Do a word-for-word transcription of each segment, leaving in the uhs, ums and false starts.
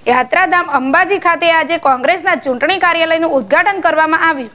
યાત્રાધામ અંબાજી ખાતે આજે કોંગ્રેસના ચૂંટણી કાર્યાલયનું ઉદ્ઘાટન કરવામાં આવ્યું।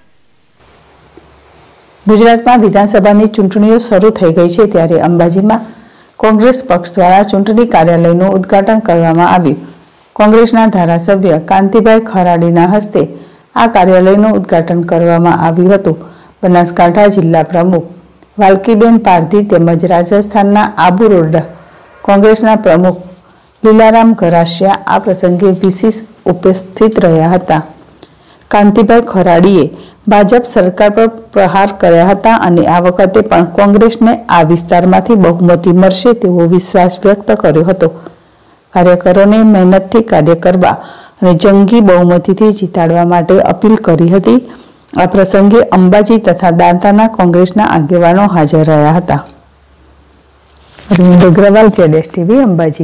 ગુજરાતમાં વિધાનસભાની ચૂંટણીઓ શરૂ થઈ ગઈ છે, ત્યારે અંબાજીમાં કોંગ્રેસ પક્ષ દ્વારા ચૂંટણી કાર્યાલયનું ઉદ્ઘાટન કરવામાં આવ્યું। કોંગ્રેસના ધારાસભ્ય કાંતિભાઈ ખરાડીના હસ્તે આ કાર્યાલયનું ઉદ્ઘાટન કરવામાં આવ્યું હતું। બનાસકાંઠા જિલ્લા પ્રમુખ વાલકીબેન પારધી તેમજ રાજસ્થાનના આબુ રોડ કોંગ્રેસના પ્રમુખ લીલારામ ગરાસિયા આ પ્રસંગે વિશેષ ઉપસ્થિત રહ્યા હતા। કાંતિભાઈ ખરાડીએ ભાજપ સરકાર પર પ્રહાર કર્યા હતા અને આ વખતે પણ કોંગ્રેસને આ વિસ્તારમાંથી બહુમતી મળશે તેવો વિશ્વાસ વ્યક્ત કર્યો હતો। કાર્યકરોને મહેનતથી કાર્ય કરવા અને જંગી બહુમતીથી જીતાડવા માટે અપીલ કરી હતી। આ પ્રસંગે અંબાજી તથા દાંતાના કોંગ્રેસના આગેવાનો હાજર રહ્યા હતા। અરવિંદ અગ્રવાલ, જેડેશ ટીવી, અંબાજી।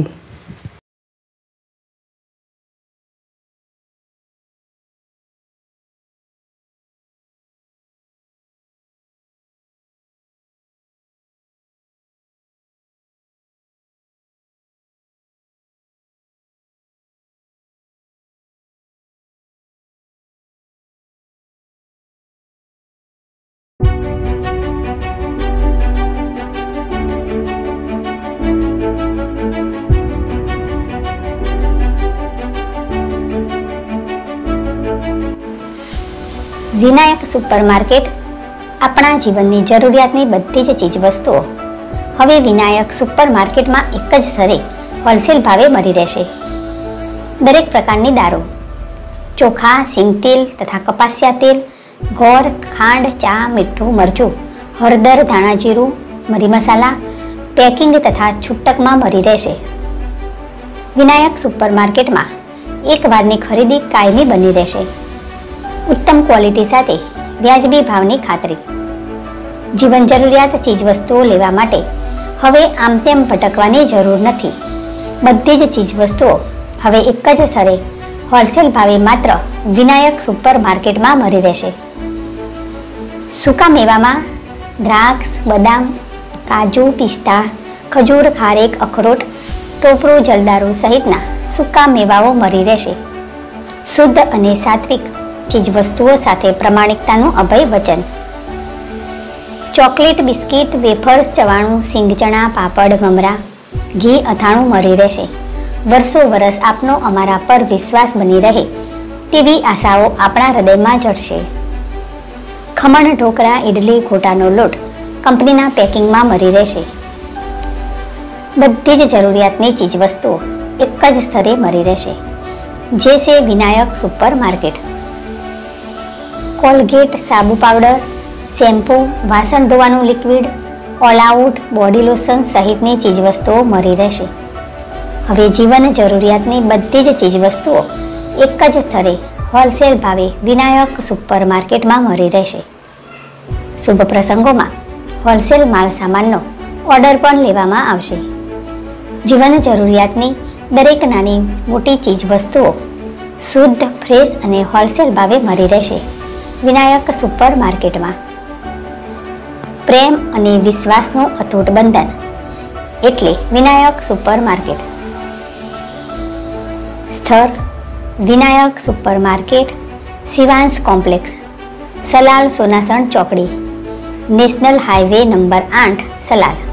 વિનાયક સુપરમાર્કેટ આપણા જીવનની જરૂરિયાતની બધી જ ચીજવસ્તુઓ હવે વિનાયક સુપરમાર્કેટમાં એક જ સ્થળે હોલસેલ ભાવે મળી રહેશે। દરેક પ્રકારની દારૂ, ચોખા, સિંગતેલ તથા કપાસિયા તેલ, ગોળ, ખાંડ, ચા, મીઠું, મરચું, હળદર, ધાણા જીરું, મરી મસાલા પેકિંગ તથા છૂટકમાં મળી રહેશે। વિનાયક સુપરમાર્કેટમાં એક વારની ખરીદી કાયમી બની રહેશે। ઉત્તમ ક્વોલિટી સાથે વ્યાજબી ભાવની ખાતરી। જીવન જરૂરિયાત ચીજવસ્તુઓ લેવા માટે હવે આમ તેમ ભટકવાની જરૂર નથી। બધી જ ચીજવસ્તુઓ હવે એક જ સ્થળે હોલસેલ ભાવે માત્ર વિનાયક સુપરમાર્કેટમાં મળી રહેશે। સૂકા મેવામાં દ્રાક્ષ, બદામ, કાજુ, પિસ્તા, ખજૂર, ખારેક, અખરોટ, ટોપરું, જલદારુ સહિતના સૂકા મેવાઓ મળી રહેશે। શુદ્ધ અને સાત્વિક ચીજવસ્તુઓ સાથે પ્રમાણિકતાનું અભય વચન। ચોકલેટ, બિસ્કિટ, વેફર્સ, ચવાણું, સિંગચણા, પાપડ, મમરા, ઘી, અથાણું મળી રહેશે। વર્ષો વર્ષ આપનો અમારા પર વિશ્વાસ બની રહે તેવી આશાઓ આપણા હૃદયમાં જડશે। ખમણ, ઢોકળા, ઇડલી, ગોટાનો લોટ કંપનીના પેકિંગમાં મળી રહેશે। બધી જ જરૂરિયાતની ચીજવસ્તુઓ એક જ સ્થળે મળી રહેશે, જે છે વિનાયક સુપરમાર્કેટ। કોલગેટ, સાબુ પાવડર, શેમ્પૂ, વાસણ ધોવાનું liquid, all out, body lotion સહિતની ચીજવસ્તુઓ મળી રહેશે। હવે જીવન જરૂરિયાતની બધી જ ચીજવસ્તુઓ એક જ સ્થળે હોલસેલ ભાવે વિનાયક સુપરમાર્કેટમાં મળી રહેશે। શુભ પ્રસંગોમાં હોલસેલ માલ સામાનનો ઓર્ડર પણ લેવામાં આવશે। જીવન જરૂરિયાતની દરેક નાની મોટી ચીજવસ્તુઓ શુદ્ધ, ફ્રેશ અને હોલસેલ ભાવે મળી રહેશે વિનાયક સુપરમાર્કેટમાં। પ્રેમ અને વિશ્વાસનું અતૂટ બંધન એટલે વિનાયક સુપરમાર્કેટ। સ્થળ વિનાયક સુપરમાર્કેટ, શિવાંશ કોમ્પ્લેક્સ, સલાલ સોનાસણ ચોકડી, નેશનલ હાઈવે નંબર આઠ, સલાલ।